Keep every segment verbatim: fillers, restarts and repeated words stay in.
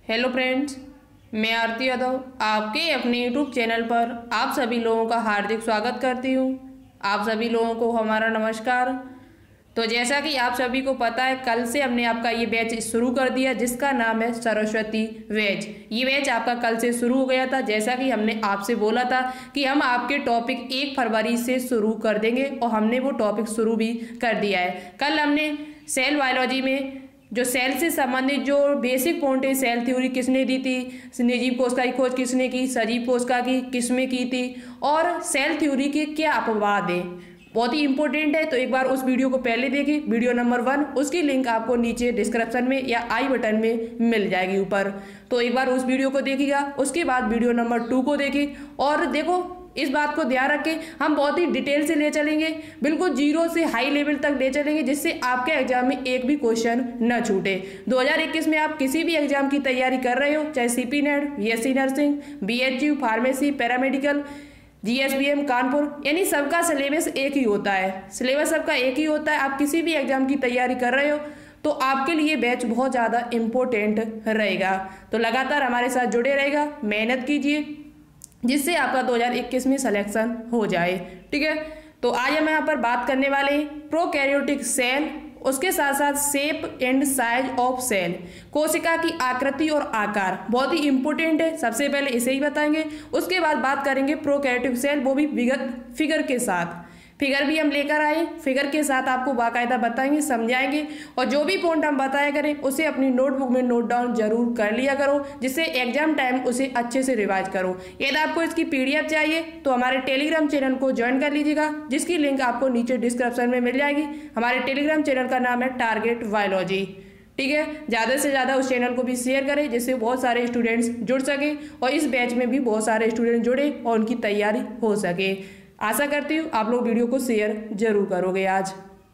Hello friends, मैं आरती यादव आपके अपने यूट्यूब चैनल पर आप सभी लोगों का हार्दिक स्वागत करती हूं। आप सभी लोगों को हमारा नमस्कार। तो जैसा कि आप सभी को पता है, कल से हमने आपका ये बैच शुरू कर दिया जिसका नाम है सरस्वती बैच। ये बैच आपका कल से शुरू हो गया था। जैसा कि हमने आपसे बोला था कि हम आपके टॉपिक एक फरवरी से शुरू कर देंगे और हमने वो टॉपिक शुरू भी कर दिया है। कल हमने सेल बायोलॉजी में जो सेल से संबंधित जो बेसिक पॉइंट है, सेल थ्योरी किसने दी थी, निर्जीव कोशिका की खोज किसने की, सजीव कोशिका की किसमें की थी और सेल थ्योरी के क्या अपवाद है, बहुत ही इंपॉर्टेंट है। तो एक बार उस वीडियो को पहले देखिए, वीडियो नंबर वन, उसकी लिंक आपको नीचे डिस्क्रिप्शन में या आई बटन में मिल जाएगी ऊपर। तो एक बार उस वीडियो को देखिएगा। उसके बाद वीडियो नंबर टू को देखिए और देखो, इस बात को ध्यान रखें, हम बहुत ही डिटेल से ले चलेंगे, बिल्कुल जीरो से हाई लेवल तक ले चलेंगे जिससे आपके एग्जाम में एक भी क्वेश्चन न छूटे। दो हज़ार इक्कीस में आप किसी भी एग्जाम की तैयारी कर रहे हो, चाहे CP net, BSc nursing, BHU, pharmacy, paramedical, GSBM, Kanpur, यानी सबका सिलेबस एक ही होता है। सिलेबस सबका एक ही होता है। आप किसी भी एग्जाम की तैयारी कर रहे हो तो आपके लिए बैच बहुत ज़्यादा इम्पोर्टेंट रहेगा। तो लगातार हमारे साथ जुड़े रहेगा, मेहनत कीजिए जिससे आपका दो हज़ार इक्कीस में सिलेक्शन हो जाए। ठीक है, तो आज हम यहाँ पर बात करने वाले हैं प्रोकैरियोटिक सेल, उसके साथ साथ shape and size of cell, कोशिका की आकृति और आकार, बहुत ही इंपॉर्टेंट है। सबसे पहले इसे ही बताएंगे, उसके बाद बात करेंगे प्रोकैरियोटिक सेल, वो भी विगत फिगर के साथ। फिगर भी हम लेकर आए, फिगर के साथ आपको बाकायदा बताएंगे, समझाएंगे और जो भी पॉइंट हम बताया करें उसे अपनी नोटबुक में नोट डाउन जरूर कर लिया करो जिससे एग्जाम टाइम उसे अच्छे से रिवाइज करो। यदि आपको इसकी पीडीएफ चाहिए तो हमारे टेलीग्राम चैनल को ज्वाइन कर लीजिएगा जिसकी लिंक आपको नीचे डिस्क्रिप्शन में मिल जाएगी। हमारे टेलीग्राम चैनल का नाम है टारगेट बायोलॉजी। ठीक है, ज़्यादा से ज़्यादा उस चैनल को भी शेयर करें जिससे बहुत सारे स्टूडेंट्स जुड़ सके और इस बैच में भी बहुत सारे स्टूडेंट जुड़े और उनकी तैयारी हो सके। आशा करती हूँ आप लोग वीडियो को शेयर जरूर करोगे आज।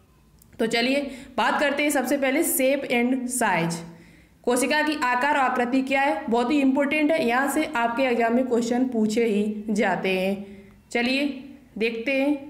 तो चलिए बात करते हैं सबसे पहले शेप एंड साइज। कोशिका की आकार और आकृति क्या है, बहुत ही इंपॉर्टेंट है, यहाँ से आपके एग्जाम में क्वेश्चन पूछे ही जाते हैं। चलिए देखते हैं,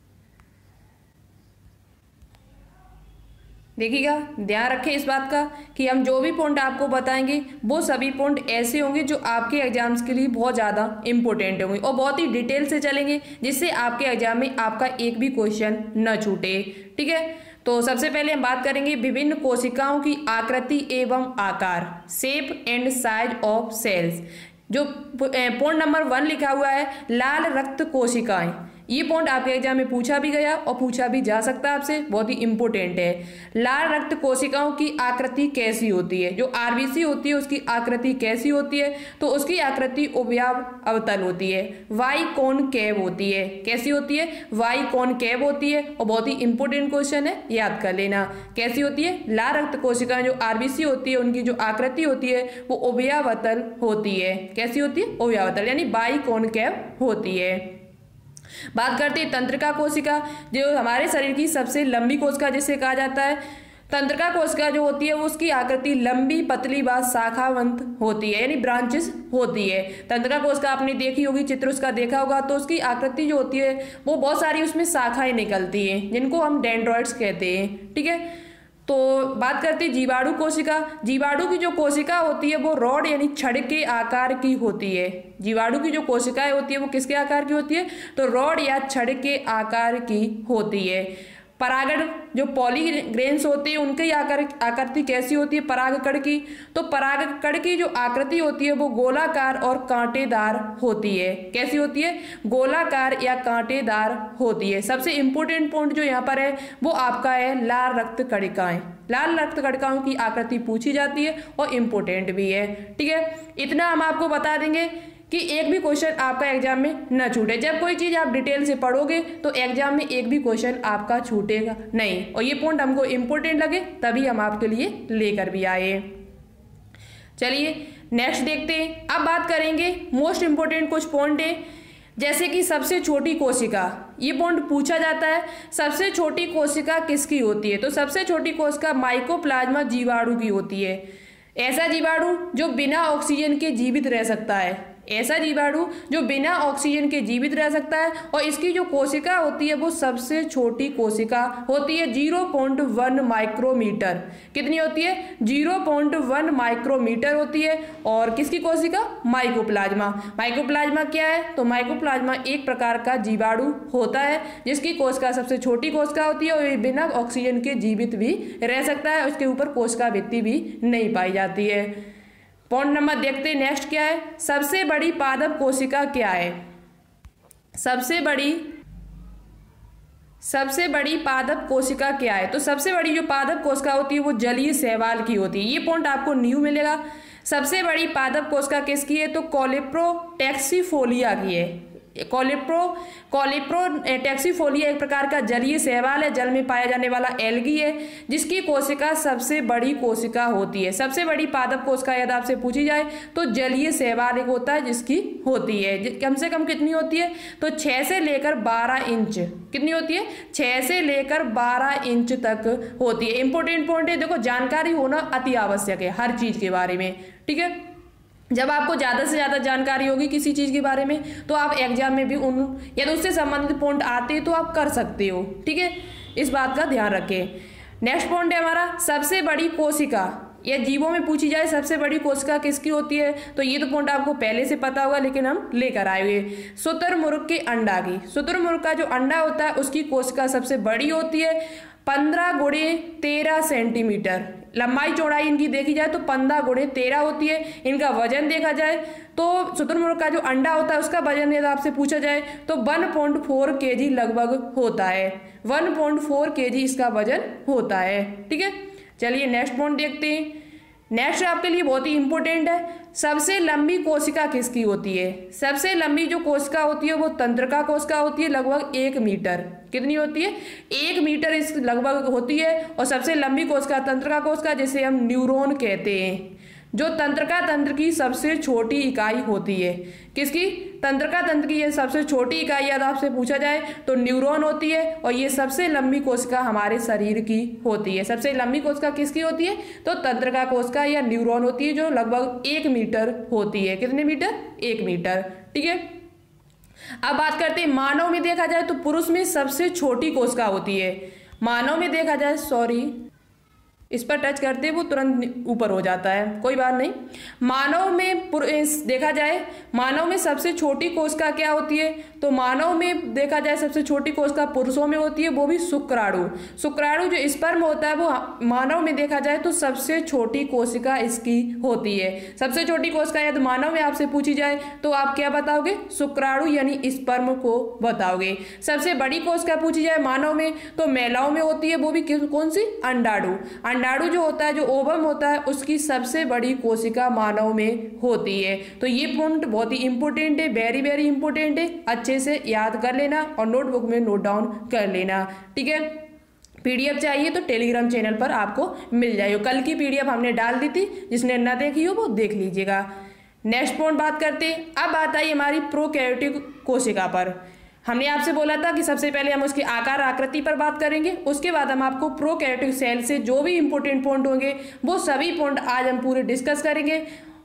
देखिएगा, ध्यान रखें इस बात का कि हम जो भी पॉइंट आपको बताएंगे वो सभी पॉइंट ऐसे होंगे जो आपके एग्जाम्स के लिए बहुत ज़्यादा इंपॉर्टेंट होंगे और बहुत ही डिटेल से चलेंगे जिससे आपके एग्जाम में आपका एक भी क्वेश्चन न छूटे। ठीक है, तो सबसे पहले हम बात करेंगे विभिन्न कोशिकाओं की आकृति एवं आकार, shape and size of cells. जो पॉइंट नंबर वन लिखा हुआ है लाल रक्त कोशिकाएं, ये पॉइंट आपके एग्जाम में पूछा भी गया और पूछा भी जा सकता है आपसे, बहुत ही इंपॉर्टेंट है। लाल रक्त कोशिकाओं की आकृति कैसी होती है, जो आरबीसी होती है उसकी आकृति कैसी होती है, तो उसकी आकृति उभयाव अवतल होती है, वाई कॉनकेव होती है। कैसी होती है? वाई कॉनकेव होती है। और बहुत ही इंपॉर्टेंट क्वेश्चन है, याद कर लेना, कैसी होती है? लाल रक्त कोशिकाएं जो आरबीसी होती है उनकी जो आकृति होती है वो उभयावतल होती है। कैसी होती है? उभयावतल, यानी बाई कॉनकेव होती है। बात करते हैं तंत्रिका कोशिका, जो हमारे शरीर की सबसे लंबी कोशिका जिसे कहा जाता है। तंत्रिका कोशिका जो होती है उसकी आकृति लंबी, पतली व शाखावंत होती है, यानी ब्रांचेस होती है। तंत्रिका कोशिका आपने देखी होगी, चित्र उसका देखा होगा, तो उसकी आकृति जो होती है वो बहुत सारी उसमें शाखाएं निकलती हैं जिनको हम डेंड्रॉइड्स कहते हैं। ठीक है, तो बात करते हैं जीवाणु कोशिका। जीवाणु की जो कोशिका होती है वो रॉड यानी छड़ के आकार की होती है। जीवाणु की जो कोशिकाएं होती है वो किसके आकार की होती है? तो रॉड या छड़ के आकार की होती है। परागण जो पॉलीग्रेन्स होते हैं उनकी आकार आकृति कैसी होती है? परागकण की, तो परागकण की जो आकृति होती है वो गोलाकार और कांटेदार होती है। कैसी होती है? गोलाकार या कांटेदार होती है। सबसे इंपॉर्टेंट पॉइंट जो यहाँ पर है वो आपका है लाल रक्त कणिकाएं। लाल रक्त कणिकाओं की आकृति पूछी जाती है और इम्पोर्टेंट भी है। ठीक है, इतना हम आपको बता देंगे कि एक भी क्वेश्चन आपका एग्जाम में न छूटे। जब कोई चीज़ आप डिटेल से पढ़ोगे तो एग्जाम में एक भी क्वेश्चन आपका छूटेगा नहीं, और ये पॉइंट हमको इम्पोर्टेंट लगे तभी हम आपके लिए लेकर भी आए। चलिए नेक्स्ट देखते हैं। अब बात करेंगे मोस्ट इम्पोर्टेंट कुछ पॉइंट है, जैसे कि सबसे छोटी कोशिका, ये पॉइंट पूछा जाता है, सबसे छोटी कोशिका किसकी होती है? तो सबसे छोटी कोशिका माइकोप्लाज्मा जीवाणु की होती है। ऐसा जीवाणु जो बिना ऑक्सीजन के जीवित रह सकता है। ऐसा जीवाणु जो बिना ऑक्सीजन के जीवित रह सकता है और इसकी जो कोशिका होती है वो सबसे छोटी कोशिका होती है, जीरो पॉइंट वन माइक्रोमीटर। कितनी होती है? जीरो पॉइंट वन माइक्रोमीटर होती है। और किसकी कोशिका? माइकोप्लाज्मा। माइकोप्लाज्मा क्या है? तो माइकोप्लाज्मा एक प्रकार का जीवाणु होता है जिसकी कोशिका सबसे छोटी कोशिका होती है और ये बिना ऑक्सीजन के जीवित भी रह सकता है। उसके ऊपर कोशिका भित्ति भी नहीं पाई जाती है। पॉइंट नंबर देखते हैं नेक्स्ट क्या है। सबसे बड़ी पादप कोशिका क्या है? सबसे बड़ी सबसे बड़ी पादप कोशिका क्या है? तो सबसे बड़ी जो पादप कोशिका होती है वो जलीय शैवाल की होती है। ये पॉइंट आपको न्यू मिलेगा। सबसे बड़ी पादप कोशिका किसकी है? तो कॉलेप्रोटैक्सीफोलिया की है। कॉलेप्रो कॉलेप्रोटैक्सीफोलिया एक प्रकार का जलीय शैवाल है, जल में पाया जाने वाला एल्गी है जिसकी कोशिका सबसे बड़ी कोशिका होती है। सबसे बड़ी पादप कोशिका यदि आपसे पूछी जाए तो जलीय शैवाल एक होता है जिसकी होती है। कम से कम कितनी होती है? तो छः से लेकर बारह इंच। कितनी होती है? छः से लेकर बारह इंच तक होती है। इंपॉर्टेंट पॉइंट है, देखो जानकारी होना अति आवश्यक है हर चीज़ के बारे में, ठीक है। जब आपको ज़्यादा से ज़्यादा जानकारी होगी किसी चीज़ के बारे में तो आप एग्जाम में भी उन या तो उससे संबंधित पॉइंट आते तो आप कर सकते हो, ठीक है। इस बात का ध्यान रखें। नेक्स्ट पॉइंट है हमारा सबसे बड़ी कोशिका। या जीवों में पूछी जाए सबसे बड़ी कोशिका किसकी होती है तो ये तो पॉइंट आपको पहले से पता होगा लेकिन हम लेकर आए हुए। शुतुरमुर्ग के अंडा की, शुतुरमुर्ग का जो अंडा होता है उसकी कोशिका सबसे बड़ी होती है, पंद्रह गुणे तेरह सेंटीमीटर। लंबाई चौड़ाई इनकी देखी जाए तो पंद्रह गुणे तेरह होती है। इनका वजन देखा जाए तो शुतुरमुर्ग का जो अंडा होता है उसका वजन यदि आपसे पूछा जाए तो वन पॉइंट फोर के जी लगभग होता है। वन पॉइंट फोर के जी इसका वजन होता है, ठीक है। चलिए नेक्स्ट पॉइंट देखते हैं। नेक्स्ट आपके लिए बहुत ही इंपॉर्टेंट है। सबसे लंबी कोशिका किसकी होती है? सबसे लंबी जो कोशिका होती है वो तंत्रिका कोशिका होती है, लगभग एक मीटर। कितनी होती है? एक मीटर इस लगभग होती है। और सबसे लंबी कोशिका तंत्रिका कोशिका जिसे हम न्यूरॉन कहते हैं, जो तंत्रिका तंत्र की सबसे छोटी इकाई होती है। किसकी? तंत्रिका तंत्र की ये सबसे छोटी इकाई यदि आपसे पूछा जाए तो न्यूरॉन होती है और ये सबसे लंबी कोशिका हमारे शरीर की होती है। सबसे लंबी कोशिका किसकी होती है? तो तंत्रिका कोशिका या न्यूरॉन होती है जो लगभग एक मीटर होती है। कितने मीटर? एक मीटर, ठीक है। अब बात करते हैं मानव में देखा जाए तो पुरुष में सबसे छोटी कोशिका होती है। मानव में देखा जाए, सॉरी इस पर टच करते वो तुरंत ऊपर हो जाता है, कोई बात नहीं। मानव में देखा जाए मानव में सबसे छोटी कोशिका क्या होती है? तो मानव में देखा जाए सबसे छोटी कोशिका पुरुषों में होती है, वो भी शुक्राणु। शुक्राणु जो स्पर्म होता है वो मानव में देखा जाए तो सबसे छोटी कोशिका इसकी होती है। सबसे छोटी कोशिका यदि मानव में आपसे पूछी जाए तो आप क्या बताओगे? शुक्राणु यानी स्पर्म को बताओगे। सबसे बड़ी कोशिका पूछी जाए मानव में तो महिलाओं में होती है, वो भी कौन सी? अंडाणु। अंडाणु जो होता है, जो ओवम होता है, उसकी सबसे बड़ी कोशिका मानव में होती है। तो ये पॉइंट बहुत ही इंपॉर्टेंट है, वेरी वेरी इंपॉर्टेंट है। अच्छे से याद कर लेना और नोटबुक में नोट डाउन कर लेना, ठीक है। पीडीएफ चाहिए तो टेलीग्राम चैनल पर आपको मिल जाएगी। कल की पीडीएफ हमने डाल दी थी, जिसने ना देखी हो वो देख लीजिएगा। नेक्स्ट पॉइंट बात करते हैं। अब बात आई हमारी प्रोकैरियोटिक कोशिका पर। हमने आपसे बोला था कि सबसे पहले हम उसके आकार आकृति पर बात करेंगे, उसके बाद हम आपको प्रोकैरियोटिक सेल से जो भी इंपॉर्टेंट पॉइंट होंगे वो सभी पॉइंट आज हम पूरे डिस्कस करेंगे।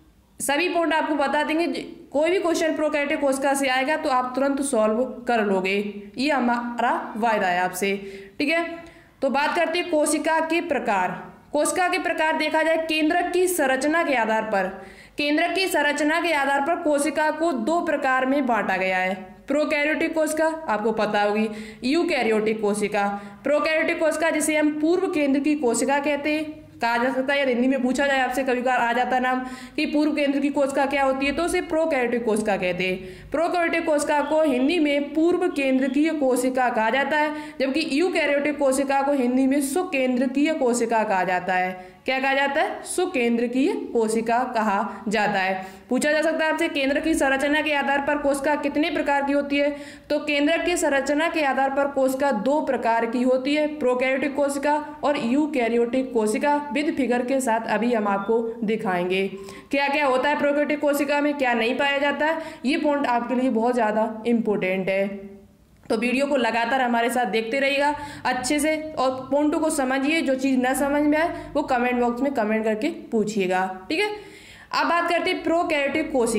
सभी पॉइंट आपको बता देंगे। कोई भी क्वेश्चन प्रोकैरियोटिक कोशिका से आएगा तो आप तुरंत सॉल्व कर लोगे, ये हमारा वायदा है आपसे, ठीक है। तो बात करते हैं कोशिका के प्रकार। कोशिका के प्रकार देखा जाए केंद्रक की संरचना के आधार पर, केंद्रक की संरचना के आधार पर कोशिका को दो प्रकार में बांटा गया है। प्रोकैरियोटिक कोशिका आपको पता होगी, यूकैरियोटिक कोशिका। प्रोकैरियोटिक कोशिका जिसे हम पूर्व केंद्र की कोशिका कहते हैं, कहा जा सकता है, या हिंदी में पूछा जाए आपसे कभी कभार आ जाता है नाम कि पूर्व केंद्र की कोशिका क्या होती है तो उसे प्रोकैरियोटिक कोशिका कहते हैं। प्रोकैरियोटिक कोशिका को हिंदी में पूर्व केंद्रकीय कोशिका कहा जाता है, जबकि यूकैरियोटिक कोशिका को हिंदी में सुकेंद्रकीय कोशिका कहा जाता है। क्या कहा जाता है? सुकेंद्रकीय कोशिका कहा जाता है। पूछा जा सकता है आपसे केंद्र की संरचना के आधार पर कोशिका कितने प्रकार की होती है? तो केंद्र की संरचना के आधार पर कोशिका दो प्रकार की होती है, प्रोकैरियोटिक कोशिका और यूकैरियोटिक कोशिका। विद फिगर के साथ अभी हम आपको दिखाएंगे क्या क्या होता है प्रोकैरियोटिक कोशिका में, क्या नहीं पाया जाता है। ये पॉइंट आपके लिए बहुत ज़्यादा इंपॉर्टेंट है, तो वीडियो को लगातार हमारे साथ देखते रहिएगा अच्छे से और पॉइंटों को समझिए। जो चीज़ न समझ में आए वो कमेंट बॉक्स में कमेंट करके पूछिएगा, ठीक है। अब बात करते हैं प्रोकैरियोटिक कोशिका।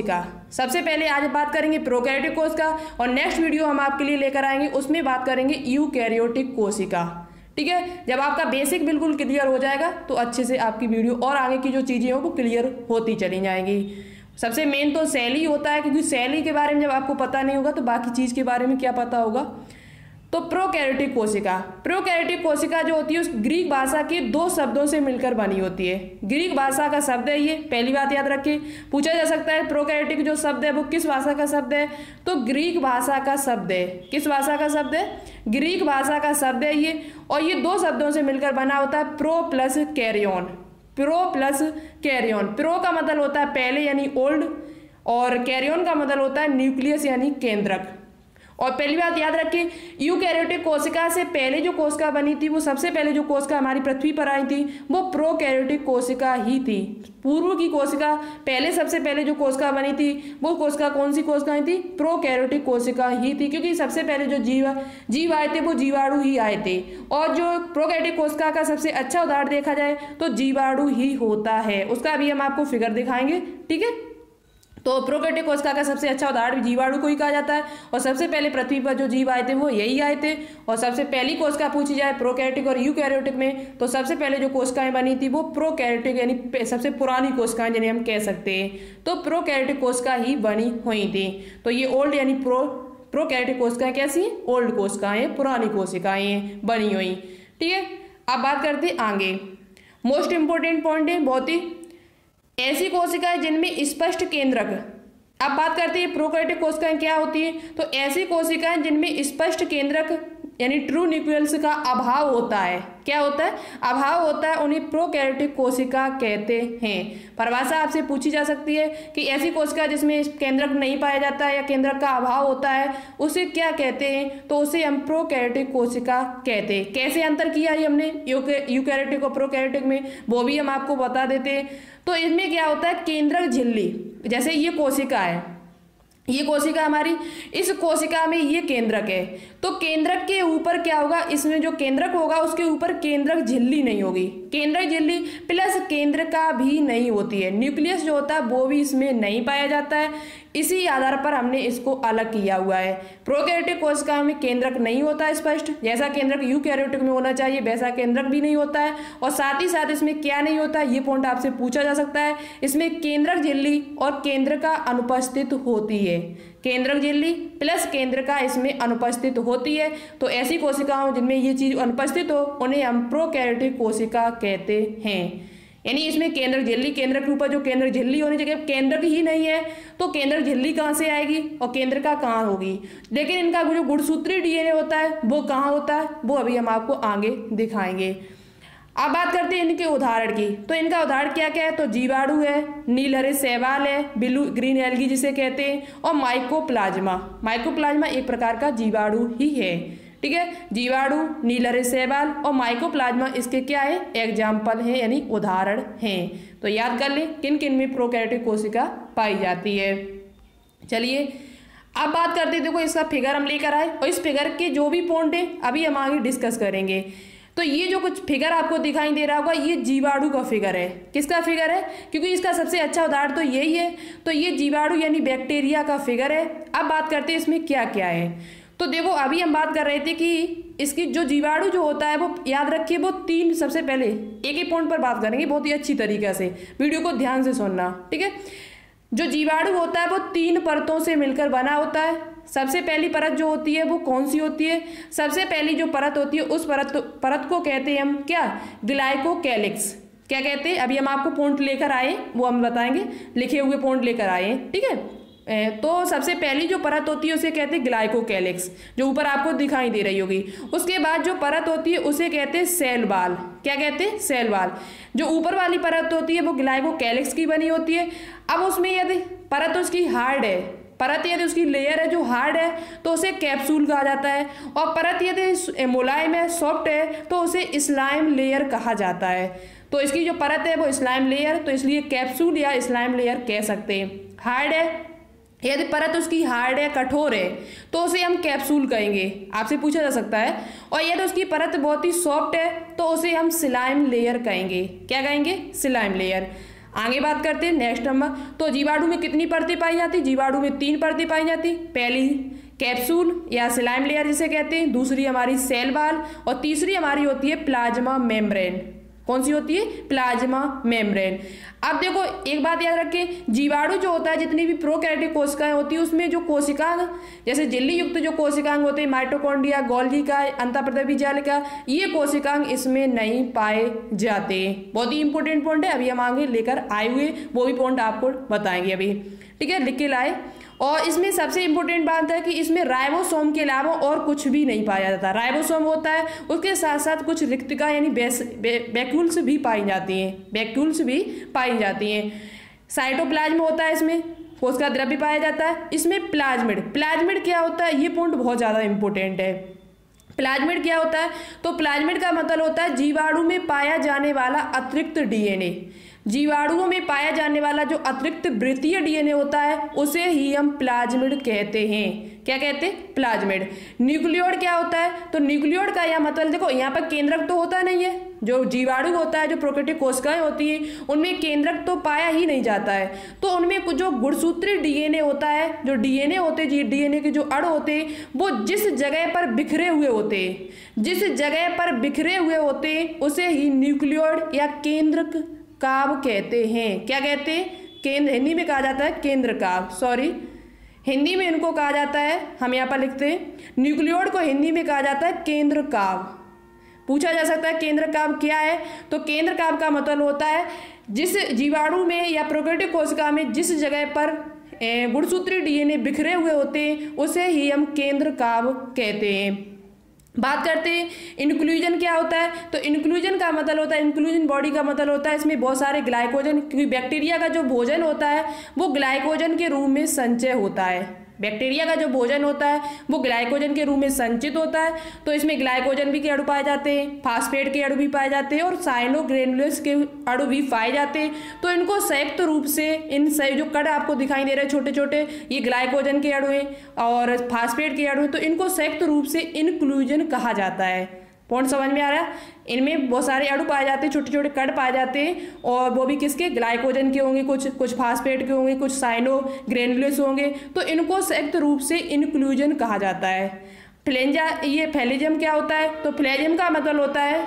सबसे पहले आज बात करेंगे प्रोकैरियोटिक कोशिका और नेक्स्ट वीडियो हम आपके लिए लेकर आएंगे, उसमें बात करेंगे यूकैरियोटिक कोशिका। ठीक है, जब आपका बेसिक बिल्कुल क्लियर हो जाएगा तो अच्छे से आपकी वीडियो और आगे की जो चीज़ें हो वो क्लियर होती चली जाएंगी। सबसे मेन तो सेल ही होता है, क्योंकि सेल ही के बारे में जब आपको पता नहीं होगा तो बाकी चीज़ के बारे में क्या पता होगा। तो प्रोकैरियोटिक कोशिका, प्रोकैरियोटिक कोशिका जो होती है उस ग्रीक भाषा के दो शब्दों से मिलकर बनी होती है। ग्रीक भाषा का शब्द है ये, पहली बात याद रखिए। पूछा जा सकता है प्रोकैरियोटिक जो शब्द है वो किस भाषा का शब्द है, तो ग्रीक भाषा का शब्द है। किस भाषा का शब्द है, ग्रीक भाषा का शब्द है ये, और ये दो शब्दों से मिलकर बना होता है, pro plus karyon. Pro plus karyon, pro का मतलब होता है पहले यानी ओल्ड, और कैरियन का मतलब होता है न्यूक्लियस यानी केंद्रक। और पहली बात याद रखिए, यूकैरियोटिक कोशिका से पहले जो कोशिका बनी थी वो सबसे पहले जो कोशिका हमारी पृथ्वी पर आई थी वो प्रोकैरियोटिक कोशिका ही थी। पूर्व की कोशिका पहले सबसे पहले जो कोशिका बनी थी वो कोशिका कौन सी कोशिका थी, प्रोकैरियोटिक कोशिका ही थी, क्योंकि सबसे पहले जो जीव जीव आए थे वो जीवाणु ही आए थे। और जो प्रोकैरियोटिक कोशिका का सबसे अच्छा उदाहरण देखा जाए तो जीवाणु ही होता है, उसका भी हम आपको फिगर दिखाएंगे। ठीक है, तो प्रोकैरियोटिक कोशिका का सबसे अच्छा उदाहरण जीवाणु को ही कहा जाता है, और सबसे पहले पृथ्वी पर जो जीव आए थे वो यही आए थे। और सबसे पहली कोशिका पूछी जाए प्रोकैरियोटिक और यूकैरियोटिक में, तो सबसे पहले जो कोशिकाएं बनी थी वो प्रोकैरियोटिक यानी सबसे पुरानी कोशिकाएं जिन्हें हम कह सकते हैं, तो प्रोकैरियोटिक कोशिका ही बनी हुई थी। तो ये ओल्ड यानी प्रो प्रोकैरियोटिक कोशिकाएं कैसी हैं, ओल्ड कोशिकाएं, पुरानी कोशिकाएं बनी हुई। ठीक है, अब बात करते हैं आगे। मोस्ट इंपोर्टेंट पॉइंट है बहुत ही, ऐसी कोशिकाएं जिनमें स्पष्ट केंद्रक। अब बात करते हैं प्रोकैरियोटिक कोशिकाएं क्या होती हैं, तो ऐसी कोशिकाएं जिनमें स्पष्ट केंद्रक यानी ट्रू न्यूक्लियस का अभाव होता है। क्या होता है, अभाव होता है, उन्हें प्रोकैरियोटिक कोशिका कहते हैं। परिभाषा आपसे पूछी जा सकती है कि ऐसी कोशिका जिसमें केंद्रक नहीं पाया जाता है या केंद्रक का अभाव होता है उसे क्या कहते हैं, तो उसे हम प्रोकैरियोटिक कोशिका कहते हैं। कैसे अंतर किया है हमने यूकैरियोटिक और प्रोकैरियोटिक में, वो भी हम आपको बता देते हैं। तो इसमें क्या होता है, केंद्रक झिल्ली, जैसे ये कोशिका है, ये कोशिका हमारी, इस कोशिका में ये केंद्रक है, तो केंद्रक के ऊपर क्या होगा, इसमें जो केंद्रक होगा उसके ऊपर केंद्रक झिल्ली नहीं होगी। केंद्रक झिल्ली प्लस केंद्रका भी नहीं होती है, न्यूक्लियस जो होता है वो भी इसमें नहीं पाया जाता है। इसी आधार पर हमने इसको अलग किया हुआ है। प्रोकैरियोटिक कोशिका में केंद्रक नहीं होता है स्पष्ट, जैसा केंद्रक यूकैरियोटिक में होना चाहिए वैसा केंद्रक भी नहीं होता है। और साथ ही साथ इसमें क्या नहीं होता है, ये पॉइंट आपसे पूछा जा सकता है, इसमें केंद्रक झिल्ली और केंद्रका अनुपस्थित होती है। केंद्रक झिल्ली प्लस केंद्रका इसमें अनुपस्थित होती है। तो ऐसी कोशिकाओं जिनमें ये चीज अनुपस्थित हो उन्हें हम प्रोकैरियोटिक कोशिका कहते हैं। यानी इसमें केंद्रक झिल्ली, केंद्रक के ऊपर जो केंद्रक झिल्ली होनी चाहिए, केंद्रक ही नहीं है तो केंद्रक झिल्ली कहाँ से आएगी और केंद्रका कहाँ होगी। लेकिन इनका जो गुणसूत्रीय डीएनए होता है वो कहाँ होता है, वो अभी हम आपको आगे दिखाएंगे। अब बात करते हैं इनके उदाहरण की, तो इनका उदाहरण क्या क्या है, तो जीवाणु है, नीलहरे शैवाल है, ब्लू ग्रीन एल्गी जिसे कहते हैं, और माइकोप्लाज्मा। माइकोप्लाज्मा एक प्रकार का जीवाणु ही है। ठीक है, जीवाणु, नीलहरे शैवाल और माइकोप्लाज्मा इसके क्या है, एग्जाम्पल है यानी उदाहरण हैं। तो याद कर लें किन किन में प्रोकैरियोटिक कोशिका पाई जाती है। चलिए अब बात करते हैं, देखो इसका फिगर हम लेकर आए और इस फिगर के जो भी पॉइंट है अभी हम आगे डिस्कस करेंगे। तो ये जो कुछ फिगर आपको दिखाई दे रहा होगा ये जीवाणु का फिगर है। किसका फिगर है, क्योंकि इसका सबसे अच्छा उदाहरण तो यही है। तो ये जीवाणु यानी बैक्टीरिया का फिगर है। अब बात करते हैं इसमें क्या क्या है। तो देखो अभी हम बात कर रहे थे कि इसकी जो जीवाणु जो होता है वो याद रखिए वो तीन, सबसे पहले एक ही पॉइंट पर बात करेंगे बहुत ही अच्छी तरीके से, वीडियो को ध्यान से सुनना। ठीक है, जो जीवाणु होता है वो तीन परतों से मिलकर बना होता है। सबसे पहली परत जो होती है वो कौन सी होती है, सबसे पहली जो परत होती है उस परत परत को कहते हैं हम क्या, ग्लाइकोकैलिक्स। क्या कहते हैं, अभी हम आपको पॉइंट लेकर आए वो हम बताएंगे, लिखे हुए पॉइंट लेकर आए। ठीक है, तो सबसे पहली जो परत होती है उसे कहते हैं ग्लाइकोकैलिक्स, जो ऊपर आपको दिखाई दे रही होगी। उसके बाद जो परत होती है उसे कहते हैं सेल वॉल। क्या कहते हैं, सेल वॉल। जो ऊपर वाली परत होती है वो ग्लाइकोकैलिक्स की बनी होती है। अब उसमें यदि परत उसकी हार्ड है, परत यदि उसकी लेयर है जो हार्ड है तो उसे कैप्सूल कहा जाता है, और परत यदि मुलायम है, सॉफ्ट है, तो उसे स्लाइम लेयर कहा जाता है। तो इसकी जो परत है वो स्लाइम लेयर, तो इसलिए कैप्सूल या स्लाइम लेयर कह सकते हैं। हार्ड है, यदि परत उसकी हार्ड है, कठोर है, तो उसे हम कैप्सूल कहेंगे, आपसे पूछा जा सकता है। और यदि उसकी परत बहुत ही सॉफ्ट है तो उसे हम स्लाइम लेयर कहेंगे। क्या कहेंगे, स्लाइम लेयर। आगे बात करते हैं नेक्स्ट नंबर। तो जीवाणु में कितनी परतें पाई जाती? जीवाणु में तीन परतें पाई जाती। पहली कैप्सूल या स्लाइम लेयर जिसे कहते हैं, दूसरी हमारी सेल वॉल और तीसरी हमारी होती है प्लाज्मा मेम्ब्रेन। कौन सी होती है? Plasma membrane. अब देखो एक बात याद रखें, जीवाणु जो होता है जितनी भी प्रोकैरियोटिक कोशिकाएं होती है उसमें जो कोशिकांग जैसे झिल्ली युक्त जो कोशिकांग होते हैं माइटोकॉन्ड्रिया, गोल्गी का, अंतःप्रदेवी जालिका, ये कोशिकांग इसमें नहीं पाए जाते। बहुत ही इंपॉर्टेंट पॉइंट है, अभी हम आगे लेकर आए हुए वो भी पॉइंट आपको बताएंगे अभी, ठीक है, लिख के लाए। और इसमें सबसे इंपॉर्टेंट बात है कि इसमें राइबोसोम के अलावा और कुछ भी नहीं पाया जाता। राइबोसोम होता है, उसके साथ साथ कुछ रिक्तिका यानी वैक्यूल्स भी पाई जाती हैं, वैक्यूल्स भी पाई जाती हैं। साइटोप्लाज्म होता है, इसमें कोशिका द्रव्य पाया जाता है। इसमें प्लाज्मिड, प्लाज्मिड क्या होता है? ये पॉइंट बहुत ज़्यादा इंपॉर्टेंट है। प्लाज्मिड क्या होता है? तो प्लाज्मिड का मतलब होता है जीवाणु में पाया जाने वाला अतिरिक्त डीएनए। जीवाणुओं में पाया जाने वाला जो अतिरिक्त वृत्तीय डीएनए होता है उसे ही हम प्लाज्मिड कहते हैं। क्या कहते हैं? प्लाज्मिड। न्यूक्लियोइड क्या होता है? तो न्यूक्लियोइड का यह मतलब देखो यहाँ पर केंद्रक तो होता नहीं है, जो जीवाणु होता है, जो प्रोकैरियोटिक कोशिकाएं होती हैं उनमें केंद्रक तो पाया ही नहीं जाता है। तो उनमें कुछ जो गुणसूत्री डीएनए होता है, जो डीएनए होते हैं, डीएनए के जो अणु होते हैं वो जिस जगह पर बिखरे हुए होते हैं, जिस जगह पर बिखरे हुए होते हैं उसे ही न्यूक्लियोइड या केंद्रक काव कहते हैं। क्या कहते हैं? केंद्र, हिंदी में कहा जाता है केंद्र काव, सॉरी हिंदी में इनको कहा जाता है, हम यहाँ पर लिखते हैं न्यूक्लियोइड को हिंदी में कहा जाता है केंद्र काव। पूछा जा सकता है केंद्र काव क्या है? तो केंद्र काव का मतलब होता है जिस जीवाणु में या प्रोकैरियोटिक कोशिका में जिस जगह पर गुणसूत्री डीएनए बिखरे हुए होते हैं उसे ही हम केंद्र काव कहते हैं। बात करते हैं इंक्लूजन क्या होता है? तो इंक्लूजन का मतलब होता है, इंक्लूजन बॉडी का मतलब होता है इसमें बहुत सारे ग्लाइकोजन, क्योंकि बैक्टीरिया का जो भोजन होता है वो ग्लाइकोजन के रूप में संचय होता है। बैक्टीरिया का जो भोजन होता है वो ग्लाइकोजन के रूप में संचित होता है। तो इसमें ग्लाइकोजन भी के अणु पाए जाते हैं, फास्फेट के अणु भी पाए जाते हैं और साइनोग्रेनुलस के अणु भी पाए जाते हैं। तो इनको संयुक्त रूप से इन सही जो कण आपको दिखाई दे रहे हैं छोटे छोटे, ये ग्लाइकोजन के अणु हैं और फास्फेट के अणु हैं, तो इनको संयुक्त रूप से इंक्लूजन कहा जाता है। पॉइंट समझ में आ रहा है? इनमें बहुत सारे अणु पाए जाते हैं, छोटे छोटे कण पाए जाते हैं और वो भी किसके? ग्लाइकोजन के होंगे, कुछ कुछ फास्फेट के होंगे, कुछ साइनो ग्रेनुलस होंगे। तो इनको संयुक्त रूप से इंक्लूजन कहा जाता है। फ्लेंजा ये फ्लैजियम क्या होता है? तो फ्लैजियम का मतलब होता है,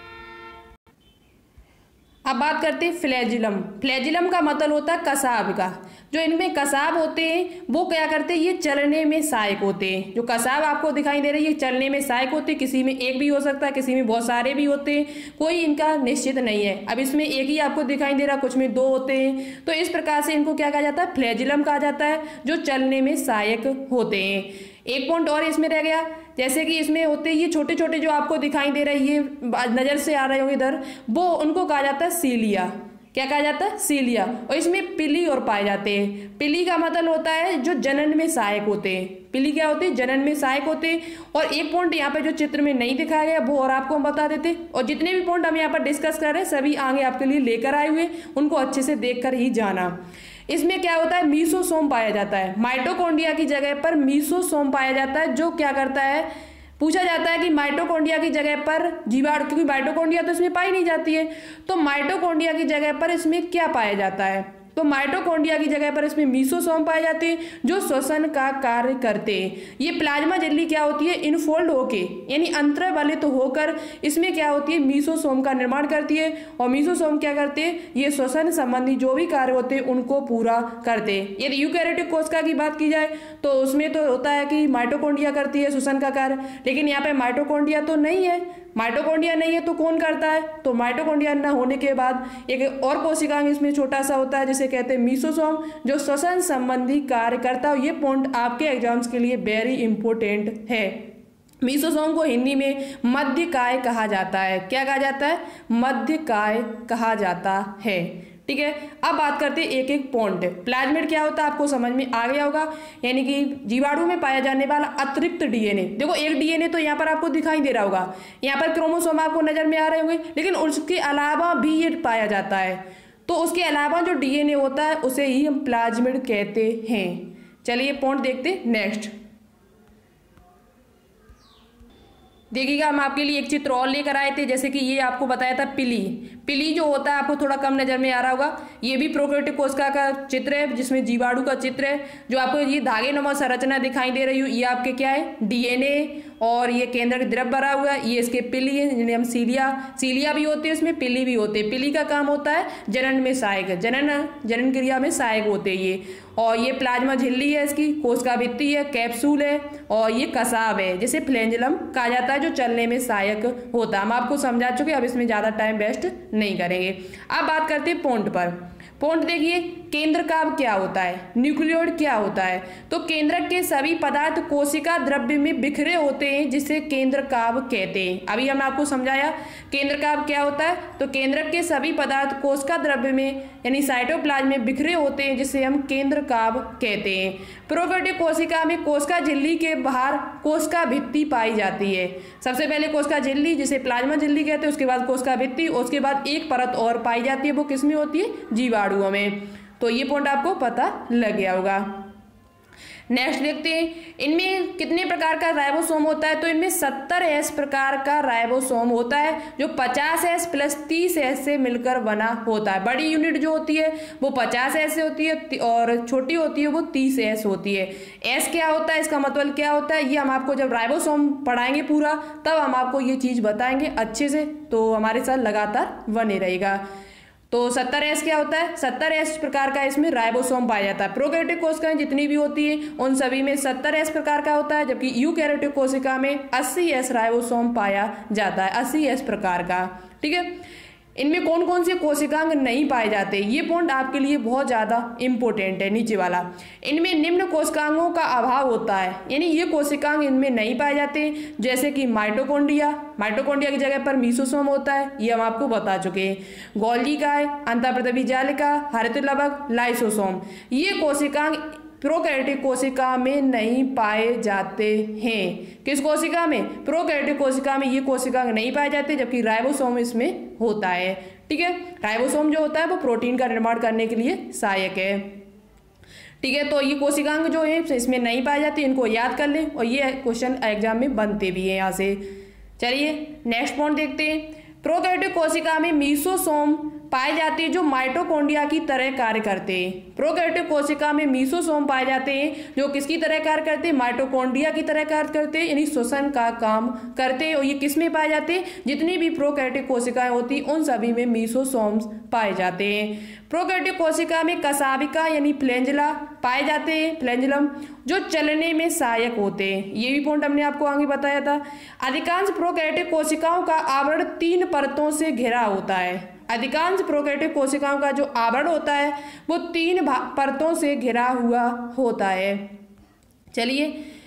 अब बात करते हैं फ्लैजिलम। फ्लैजिलम का मतलब होता है कसाब का। जो इनमें कसाब होते हैं वो क्या करते हैं? ये चलने में सहायक होते हैं। जो कसाब आपको दिखाई दे रही है ये चलने में सहायक होते हैं, किसी में एक भी हो सकता है, किसी में बहुत सारे भी होते हैं, कोई इनका निश्चित नहीं है। अब इसमें एक ही आपको दिखाई दे रहा, कुछ में दो होते हैं। तो इस प्रकार से इनको क्या कहा जाता है? फ्लैजिलम कहा जाता है, जो चलने में सहायक होते हैं। एक पॉइंट और इसमें रह गया, जैसे कि इसमें होते ये छोटे छोटे जो आपको दिखाई दे रहे हैं, ये नजर से आ रहे होंगे इधर, वो उनको कहा जाता है सीलिया। क्या कहा जाता है? सीलिया। और इसमें पिली और पाए जाते हैं। पिली का मतलब होता है जो जनन में सहायक होते हैं। पिली क्या होते हैं? जनन में सहायक होते हैं। और एक पॉइंट यहाँ पे जो चित्र में नहीं दिखाया गया वो और आपको हम बता देते, और जितने भी पॉइंट हम यहाँ पर डिस्कस कर रहे हैं सभी आगे आपके लिए लेकर आए हुए, उनको अच्छे से देख कर ही जाना। इसमें क्या होता है? मीसोसोम पाया जाता है। माइटोकॉन्ड्रिया की जगह पर मीसोसोम पाया जाता है, जो क्या करता है? पूछा जाता है कि माइटोकॉन्ड्रिया की जगह पर जीवाणु, क्योंकि माइटोकॉन्ड्रिया तो इसमें पाई नहीं जाती है, तो माइटोकॉन्ड्रिया की जगह पर इसमें क्या पाया जाता है? तो माइटोकॉन्ड्रिया की जगह पर इसमें मीसोसोम पाए जाते हैं, जो श्वसन का कार्य करते हैं। ये प्लाज्मा झिल्ली क्या होती है? इनफोल्ड होके यानी अंतर्वलित होकर इसमें क्या होती है? मीसोसोम का निर्माण करती है। और मीसोसोम क्या करते हैं? ये श्वसन संबंधी जो भी कार्य होते हैं उनको पूरा करते हैं। यदि यूकैरियोटिक कोशिका की बात की जाए तो उसमें तो होता है कि माइटोकॉन्ड्रिया करती है श्वसन का कार्य, लेकिन यहाँ पे माइटोकॉन्ड्रिया तो नहीं है। माइटोकॉन्ड्रिया नहीं है तो कौन करता है? तो माइटोकॉन्ड्रिया न होने के बाद एक और कोशिकांग इसमें छोटा सा होता है जिसे कहते हैं मीसोसोम, जो श्वसन संबंधी कार्य करता है। ये पॉइंट आपके एग्जाम्स के लिए वेरी इंपॉर्टेंट है। मीसोसोम को हिंदी में मध्यकाय कहा जाता है। क्या कहा जाता है? मध्यकाय कहा जाता है। ठीक है, अब बात करते हैं एक एक पॉइंट। प्लाज्मिड क्या होता है आपको समझ में आ गया होगा, यानी कि जीवाणु में पाया जाने वाला अतिरिक्त डीएनए। देखो एक डीएनए तो यहाँ पर आपको दिखाई दे रहा होगा, यहाँ पर क्रोमोसोम आपको नजर में आ रहे होंगे, लेकिन उसके अलावा भी ये पाया जाता है। तो उसके अलावा जो डीएनए होता है उसे ही हम प्लाज्मिड कहते हैं। चलिए पॉइंट देखते हैं नेक्स्ट। देखिएगा, हम आपके लिए एक चित्र और लेकर आए थे, जैसे कि ये आपको बताया था पिली। पिली जो होता है आपको थोड़ा कम नजर में आ रहा होगा, ये भी प्रोकैरियोटिक कोशिका का चित्र है, जिसमें जीवाणु का चित्र है। जो आपको ये धागे नुमा संरचना दिखाई दे रही हो, ये आपके क्या है, डीएनए, और ये केंद्रक द्रव भरा हुआ है, ये इसके पिली है, जिन्हें हम सीलिया सीलिया भी होते हैं, इसमें पिली भी होते हैं। पिली का काम होता है जनन में सहायक, जनन जनन क्रिया में सहायक होते हैं ये। और ये प्लाज्मा झिल्ली है, इसकी कोशिका भित्ति है, कैप्सूल है, और ये कसाब है, जिसे फ्लैंजलम कहा जाता है, जो चलने में सहायक होता है। हम आपको समझा चुके, अब इसमें ज़्यादा टाइम वेस्ट नहीं करेंगे। अब बात करते हैं पोंट पर। पोंट देखिए, केंद्रकाभ क्या होता है, न्यूक्लियोइड क्या होता है। तो केंद्रक के सभी पदार्थ कोशिका द्रव्य में बिखरे होते हैं, जिसे केंद्रकाभ कहते हैं। अभी हमने आपको समझाया केंद्रकाभ क्या होता है। तो केंद्रक के सभी पदार्थ कोशिका द्रव्य में यानी साइटोप्लाज्म में बिखरे होते हैं, जिसे हम केंद्रकाभ कहते हैं। प्रोकैरियोटिक कोशिका में कोशिका झिल्ली के बाहर कोशिका भित्ति पाई जाती है। सबसे पहले कोशिका झिल्ली, जिसे प्लाज्मा झिल्ली कहते हैं, उसके बाद कोशिका भित्ति, उसके बाद एक परत और पाई जाती है, वो किसमें होती है, जीवाणुओं में। तो ये पॉइंट आपको पता लग गया होगा। नेक्स्ट देखते हैं, इनमें कितने प्रकार का राइबोसोम होता है। तो इनमें सत्तर एस प्रकार का राइबोसोम होता है, जो पचास एस प्लस तीस एस से मिलकर बना होता है। बड़ी यूनिट जो होती है वो पचास एस से होती है, और छोटी होती है वो तीस एस होती है। एस क्या होता है, इसका मतलब क्या होता है, ये हम आपको जब राइबोसोम पढ़ाएंगे पूरा, तब हम आपको ये चीज़ बताएंगे अच्छे से, तो हमारे साथ लगातार बने रहेगा। तो सत्तर एस क्या होता है, सत्तर एस प्रकार का इसमें राइबोसोम पाया जाता है। प्रोकैरियोटिक कोशिकाएं जितनी भी होती है उन सभी में सत्तर एस प्रकार का होता है, जबकि यूकैरियोटिक कोशिका में अस्सी एस राइबोसोम पाया जाता है, अस्सी एस प्रकार का। ठीक है, इनमें कौन कौन से कोशिकांग नहीं पाए जाते, ये पॉइंट आपके लिए बहुत ज़्यादा इंपॉर्टेंट है। नीचे वाला, इनमें निम्न कोशिकांगों का अभाव होता है, यानी ये कोशिकांग इनमें नहीं पाए जाते, जैसे कि माइटोकॉन्ड्रिया। माइटोकॉन्ड्रिया की जगह पर मीसोसोम होता है, ये हम आपको बता चुके हैं। गोल्गी काय, अंतःपृथ्वी जालिका, हरित लवक, लाइसोसोम, ये कोशिकांग प्रोकैरियोटिक कोशिका में नहीं पाए जाते हैं। किस कोशिका में, प्रोकैरियोटिक कोशिका में ये कोशिका नहीं पाए जाते, जबकि राइबोसोम इसमें होता है। ठीक है, राइबोसोम जो होता है वो प्रोटीन का निर्माण करने के लिए सहायक है। ठीक है, तो ये कोशिकांग जो है इसमें नहीं पाए जाते, इनको याद कर लें, और ये क्वेश्चन एग्जाम में बनते भी हैं यहाँ से। चलिए नेक्स्ट पॉइंट देखते हैं। प्रोकैरियोटिक कोशिका में मीसोसोम पाए जाते हैं, जो माइटोकॉन्ड्रिया की तरह कार्य करते हैं। प्रोकैरियोटिक कोशिका में मीसोसोम पाए जाते हैं, जो किसकी तरह कार्य करते हैं, माइटोकॉन्ड्रिया की तरह कार्य करते हैं, यानी श्वसन का काम करते हैं। और ये किसमें पाए जाते हैं, जितनी भी प्रोकैरियोटिक कोशिकाएं होती हैं उन सभी में मीसोसोम्स पाए जाते हैं। प्रोकैरियोटिक कोशिका में कसाबिका यानी फ्लैंजला पाए जाते हैं, फ्लैंजलम, जो चलने में सहायक होते हैं। ये भी पॉइंट हमने आपको आगे बताया था। अधिकांश प्रोकैरियोटिक कोशिकाओं का आवरण तीन परतों से घिरा होता है। अधिकांश प्रोकैरियोटिक कोशिकाओं का जो आवरण होता है वो तीन परतों से घिरा हुआ होता है। चलिए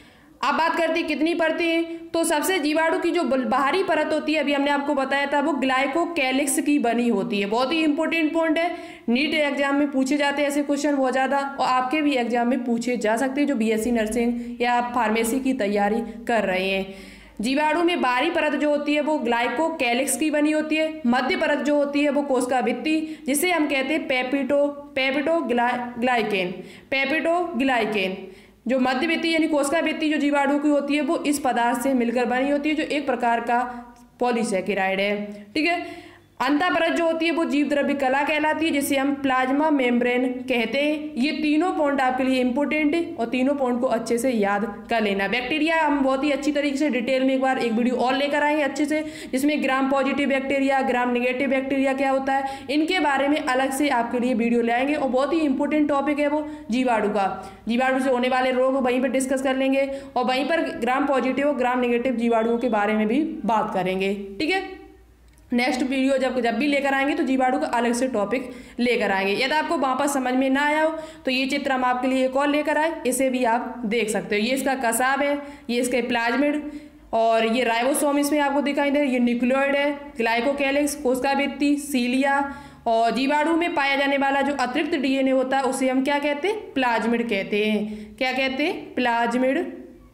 अब बात करते हैं कितनी परतें हैं। तो सबसे जीवाणु की जो बाहरी परत होती है, अभी हमने आपको बताया था, वो ग्लाइकोकैलिक्स की बनी होती है। बहुत ही इंपॉर्टेंट पॉइंट है, नीट एग्जाम में पूछे जाते हैं ऐसे क्वेश्चन बहुत ज़्यादा, और आपके भी एग्जाम में पूछे जा सकते हैं जो बीएससी नर्सिंग या फार्मेसी की तैयारी कर रहे हैं। जीवाणु में बाहरी परत जो होती है वो ग्लाइकोकैलिक्स की बनी होती है। मध्य परत जो होती है वो कोशिका भित्ति, जिसे हम कहते हैं पेपिटो पेपिटो ग्लाइकेन पेपिटो ग्लाइकेन जो मध्य भित्ति यानी कोशिका भित्ति जो जीवाणु की होती है वो इस पदार्थ से मिलकर बनी होती है, जो एक प्रकार का पॉलीसैकेराइड है। ठीक है, अंतः परत जो होती है वो जीव द्रव्य कला कहलाती है, जिसे हम प्लाज्मा मेम्ब्रेन कहते हैं। ये तीनों पॉइंट आपके लिए इंपॉर्टेंट है, और तीनों पॉइंट को अच्छे से याद कर लेना। बैक्टीरिया हम बहुत ही अच्छी तरीके से डिटेल में एक बार एक वीडियो और लेकर आएंगे अच्छे से, जिसमें gram positive bacteria, gram negative bacteria क्या होता है, इनके बारे में अलग से आपके लिए वीडियो ले आएंगे। और बहुत ही इंपॉर्टेंट टॉपिक है वो जीवाणु का। जीवाणु से होने वाले रोग वहीं पर डिस्कस कर लेंगे, और वहीं पर ग्राम पॉजिटिव और ग्राम निगेटिव जीवाणुओं के बारे में भी बात करेंगे। ठीक है, नेक्स्ट वीडियो जब जब भी लेकर आएंगे तो जीवाणु का अलग से टॉपिक लेकर आएंगे। यदि आपको वापस समझ में ना आया हो तो ये चित्र हम आपके लिए एक और लेकर आए, इसे भी आप देख सकते हो। ये इसका कसाब है, ये इसके प्लाज्मिड, और ये राइबोसोम इसमें आपको दिखाई दे रहा है, ये न्यूक्लियोइड है, ग्लाइकोकैलिक्स, कोशिका भित्ति, सीलिया, और जीवाणु में पाया जाने वाला जो अतिरिक्त डीएनए होता है उसे हम क्या कहते हैं, प्लाज्मिड कहते हैं। क्या कहते हैं, प्लाज्मिड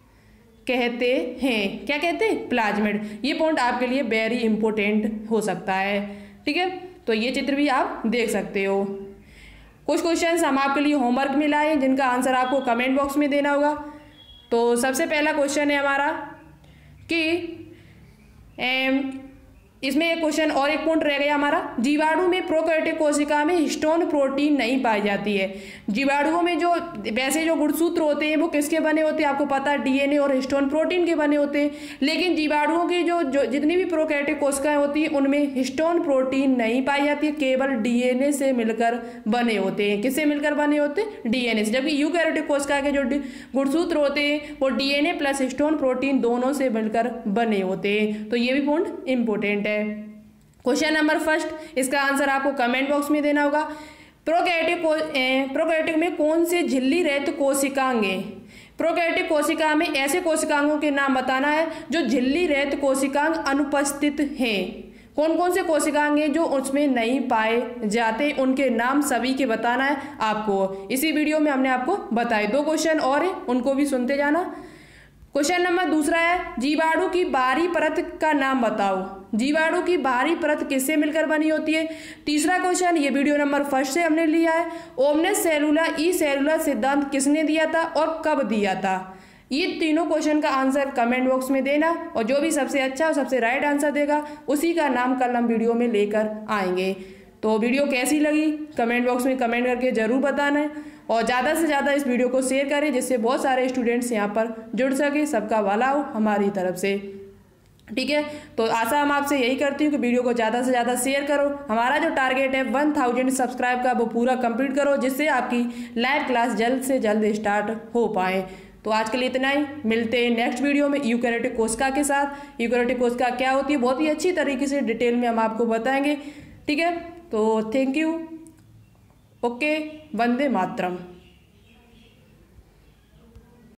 कहते हैं। क्या कहते हैं, प्लाज्मिड। ये पॉइंट आपके लिए वेरी इंपॉर्टेंट हो सकता है। ठीक है, तो ये चित्र भी आप देख सकते हो। कुछ क्वेश्चंस हम आपके लिए होमवर्क में लाए हैं, जिनका आंसर आपको कमेंट बॉक्स में देना होगा। तो सबसे पहला क्वेश्चन है हमारा कि एम इसमें एक क्वेश्चन और एक पॉइंट रह गया हमारा, जीवाणु में प्रोकैरियोटिक कोशिका में हिस्टोन प्रोटीन नहीं पाई जाती है। जीवाणुओं में जो वैसे जो गुणसूत्र होते हैं वो किसके बने होते हैं, आपको पता है डीएनए और हिस्टोन प्रोटीन के बने होते हैं, लेकिन जीवाणुओं की जो जो जितनी भी प्रोकैरियोटिक कोशिकाएं होती हैं उनमें हिस्टोन प्रोटीन नहीं पाई जाती है, केवल डीएनए से मिलकर बने होते हैं। किससे मिलकर बने होते हैं, डीएनए से। जबकि यूकैरियोटिक कोशिका के जो गुणसूत्र होते हैं वो डीएनए प्लस हिस्टोन प्रोटीन दोनों से मिलकर बने होते हैं। तो ये भी पॉइंट इंपॉर्टेंट है। क्वेश्चन नंबर फर्स्ट, इसका आंसर आपको कमेंट बॉक्स में देना होगा। प्रोकैरियोटिक प्रोकैरियोटिक में कौन से झिल्ली रहित कोशिकांग हैं? प्रोकैरियोटिक कोशिका में ऐसे कोशिकांगों के नाम बताना है जो झिल्ली रहित कोशिकांग अनुपस्थित हैं। कौन कौन से कोशिकांग हैं जो उसमें नहीं पाए जाते, उनके नाम सभी के बताना है आपको। इसी वीडियो में हमने आपको बताए। दो क्वेश्चन और हैं, उनको भी सुनते जाना। क्वेश्चन नंबर दूसरा है, जीवाणु की बाहरी परत का नाम बताओ। जीवाणु की बाहरी परत किससे मिलकर बनी होती है? तीसरा क्वेश्चन, ये वीडियो नंबर फर्स्ट से हमने लिया है। ओमनिस सेलुला ई सेलुलर सिद्धांत किसने दिया था और कब दिया था? ये तीनों क्वेश्चन का आंसर कमेंट बॉक्स में देना, और जो भी सबसे अच्छा और सबसे राइट आंसर देगा उसी का नाम कल हम वीडियो में लेकर आएंगे। तो वीडियो कैसी लगी कमेंट बॉक्स में कमेंट करके ज़रूर बताना है, और ज़्यादा से ज़्यादा इस वीडियो को शेयर करें जिससे बहुत सारे स्टूडेंट्स यहाँ पर जुड़ सके। सबका भला हो हमारी तरफ से, ठीक है। तो आशा हम आपसे यही करती हूँ कि वीडियो को ज़्यादा से ज़्यादा शेयर करो। हमारा जो टारगेट है वन थाउजेंड सब्सक्राइब का वो पूरा कंप्लीट करो, जिससे आपकी लाइव क्लास जल्द से जल्द स्टार्ट हो पाए। तो आज के लिए इतना ही, मिलते हैं नेक्स्ट वीडियो में यूकैरियोटिक कोशिका के साथ। यूकैरियोटिक कोशिका क्या होती है बहुत ही अच्छी तरीके से डिटेल में हम आपको बताएंगे, ठीक है। तो thank you, okay, Vande Mataram.